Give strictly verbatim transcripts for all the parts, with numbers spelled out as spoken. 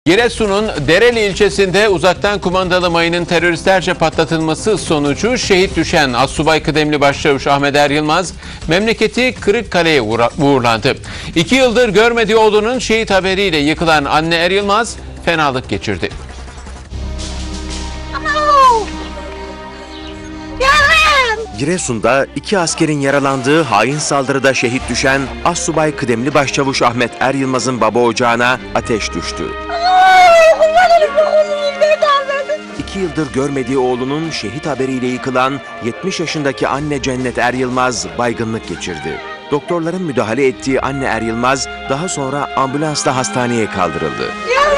Giresun'un Dereli ilçesinde uzaktan kumandalı mayının teröristlerce patlatılması sonucu şehit düşen Astsubay Kıdemli Başçavuş Ahmet Er Yılmaz memleketi Kırıkkale'ye uğurlandı. İki yıldır görmediği oğlunun şehit haberiyle yıkılan anne Er Yılmaz fenalık geçirdi. Giresun'da iki askerin yaralandığı hain saldırıda şehit düşen Astsubay Kıdemli Başçavuş Ahmet Er Yılmaz'ın baba ocağına ateş düştü. İki yıldır görmediği oğlunun şehit haberiyle yıkılan yetmiş yaşındaki anne Cennet Er Yılmaz baygınlık geçirdi. Doktorların müdahale ettiği anne Er Yılmaz daha sonra ambulansla hastaneye kaldırıldı.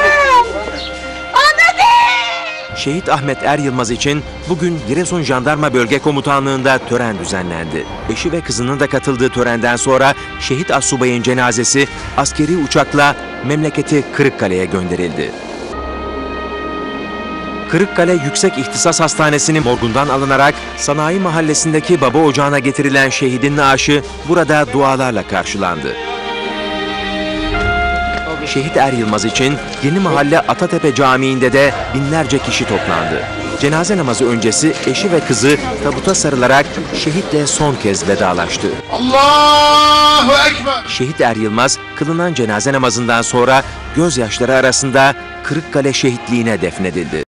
Şehit Ahmet Er Yılmaz için bugün Giresun Jandarma Bölge Komutanlığı'nda tören düzenlendi. Eşi ve kızının da katıldığı törenden sonra şehit astsubayın cenazesi askeri uçakla memleketi Kırıkkale'ye gönderildi. Kırıkkale Yüksek İhtisas Hastanesi'nin morgundan alınarak Sanayi Mahallesi'ndeki baba ocağına getirilen şehidin naaşı burada dualarla karşılandı. Şehit Er Yılmaz için Yeni Mahalle Atatepe Camii'nde de binlerce kişi toplandı. Cenaze namazı öncesi eşi ve kızı tabuta sarılarak şehitle son kez vedalaştı. Allahu Ekber! Şehit Er Yılmaz kılınan cenaze namazından sonra gözyaşları arasında Kırıkkale şehitliğine defnedildi.